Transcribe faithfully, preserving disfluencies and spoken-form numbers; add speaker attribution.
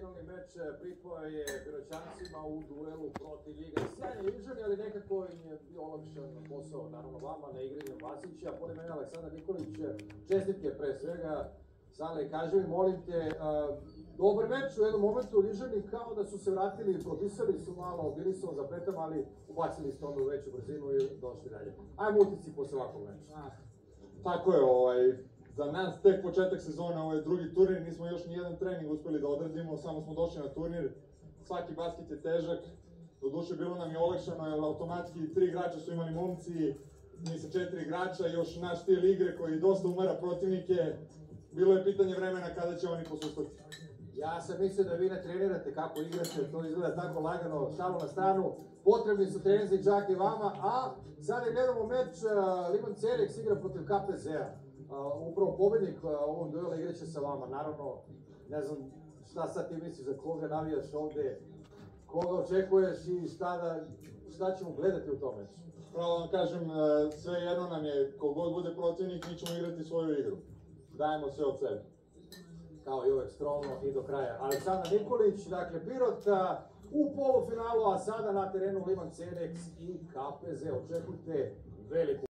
Speaker 1: finalni meč pripao je Piroćancima u duelu protiv Iga. Sjajni Ližani, ali nekako im je bio olakšan posao, naravno vama, na igranjem Vasića. Pored mene Aleksandar Nikolić, čestitke pre svega. Sale, kaži mi, molim te, dobar meč u jednom momentu, Ližani kao da su se vratili, propisali su malo, bili su za pretam, ali ubacili ste onda u veću brzinu i došli dalje. Ajmo utisci posle ovakvog meča.
Speaker 2: Tako je, ovaj, za nas tek početak sezona, ovo je drugi turnir, nismo još nijedan trening uspeli da odradimo, samo smo došli na turnir, svaki basket je težak, doduše bilo nam je olakšano jer automatski tri igrača su imali momci, mi sa četiri igrača, još naš stil igre koji dosta umara protivnike, bilo je pitanje vremena kada će oni posustati.
Speaker 1: Ja sam mislio da vi ne trenirate kako igrate, to izgleda tako lagano, šalu na stranu, potrebni su treninzi čak i vama, a sada gledamo meč, Liman Cereks igra protiv K P Z-a. Upravo pobednik ovom duela igraće sa vama, naravno, ne znam šta sad ti misliš, za koga navijaš ovde, koga očekuješ i šta, da, šta ćemo gledati u tom meču?
Speaker 2: Pravo vam kažem, sve jedno nam je, kogod bude protivnik, mi ćemo igrati svoju igru. Dajemo sve od sebe.
Speaker 1: Kao i uvek, skromno i do kraja. Aleksandar Nikolić, dakle, Pirot u polufinalu, a sada na terenu Liman Cereks i K P Z. Očekujte veliku